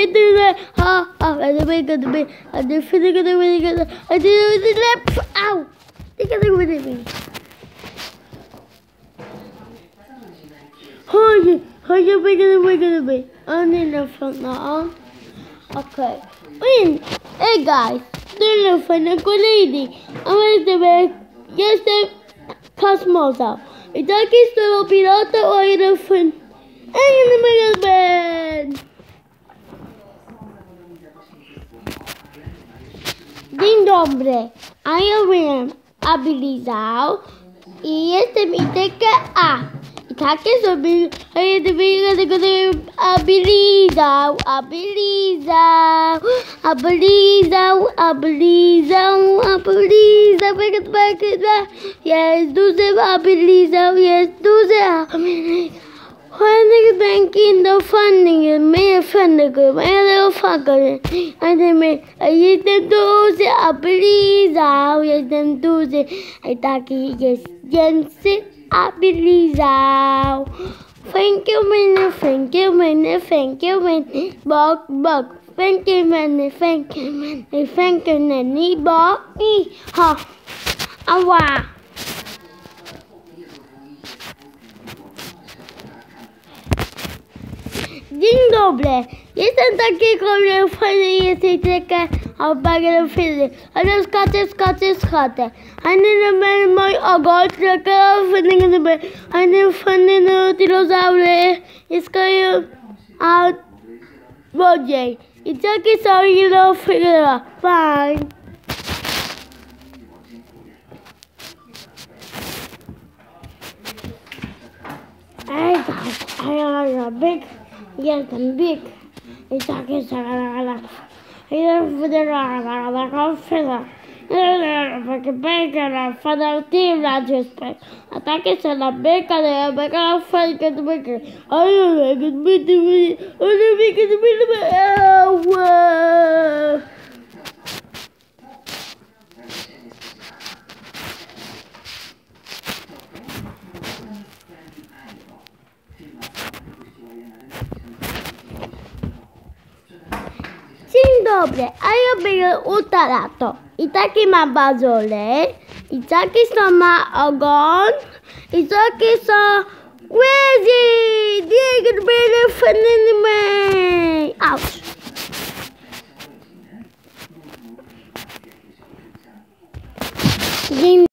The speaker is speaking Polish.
internet. And the big, and the big, and the feeling of the winning, and the left. Ow! Think of the winning. Hold your big, and the big, and the big. On in the front now. Okay. Win. Hey guys, do the fun of lady. I'm going to make yes, the cosmos out. It's like it's the pilot or the fun. And in the middle bed. Dzień dobry, a ja wiem, abilizał I jestem iteka A. I takie sobie, a ja tego abilizał, jest duży abilizał, jest duży. Funding banking the funding is made funding and fucker. And they make a year to say a please out, yes, them to say a tacky, yes, Jensi, a please out. Thank you, man, thank you, man, thank you, man, bug, thank you, man, thank you, man, thank you, nanny, bug, ha, awa. Dzień dobry, jestem taki fajny, jesteś taka bardzo fajny, ale skaczę z chaty. A nie na mój ogon, taka fajne dinozaury, skają a wodzie. I takie są jedno figura. Bye. Hey guys, I am big. Yes, I'm big. It's like it's a for the filler. Like a bacon for the team that just pay. I think it's a bacon and a bacon fake at the bacon. I don't like it, but the bacon, oh, Dzień dobry, a ja biegam utarato. I taki ma bazole, i taki są ma ogon, i taki są łezi. Dzień dobry, fajny. Ouch. Dzień